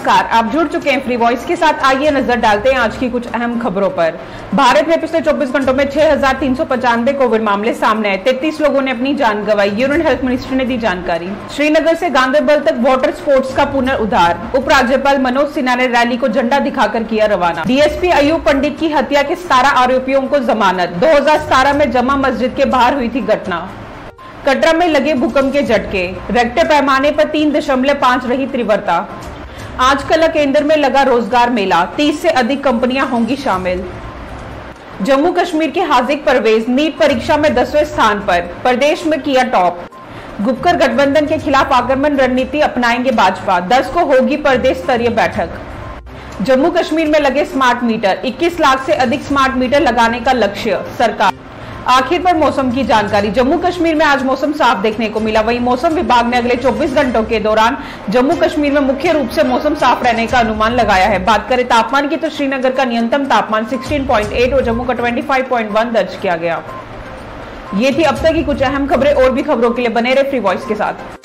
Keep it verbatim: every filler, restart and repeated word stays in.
नमस्कार, आप जुड़ चुके हैं फ्री वॉइस के साथ। आइए नजर डालते हैं आज की कुछ अहम खबरों पर। भारत में पिछले चौबीस घंटों में छह हजार तीन सौ पचानवे कोविड मामले सामने आए। तैंतीस लोगों ने अपनी जान गंवाई। यूनियन हेल्थ मिनिस्ट्री ने दी जानकारी। श्रीनगर से गांधरबल तक वाटर स्पोर्ट्स का पुनरुद्धार। उपराज्यपाल मनोज सिन्हा ने रैली को झंडा दिखाकर किया रवाना। डीएसपी अयूब पंडित की हत्या के सतारह आरोपियों को जमानत। दो हजार सतारह में जमा मस्जिद के बाहर हुई थी घटना। कटरा में लगे भूकंप के झटके। रेक्टर पैमाने पर तीन दशमलव पांच रही तीव्रता। आज कला केंद्र में लगा रोजगार मेला। तीस से अधिक कंपनियां होंगी शामिल। जम्मू कश्मीर के हाजिक परवेज नीट परीक्षा में दसवें स्थान पर, प्रदेश में किया टॉप। गुपकर गठबंधन के खिलाफ आक्रमण रणनीति अपनाएंगे भाजपा। दस को होगी प्रदेश स्तरीय बैठक। जम्मू कश्मीर में लगे स्मार्ट मीटर। इक्कीस लाख से अधिक स्मार्ट मीटर लगाने का लक्ष्य सरकार। आखिर पर मौसम की जानकारी। जम्मू कश्मीर में आज मौसम साफ देखने को मिला। वहीं मौसम विभाग ने अगले चौबीस घंटों के दौरान जम्मू कश्मीर में मुख्य रूप से मौसम साफ रहने का अनुमान लगाया है। बात करें तापमान की तो श्रीनगर का न्यूनतम तापमान सोलह पॉइंट आठ और जम्मू का पच्चीस पॉइंट एक दर्ज किया गया। ये थी अब तक की कुछ अहम खबरें। और भी खबरों के लिए बने रहे फ्री वॉइस के साथ।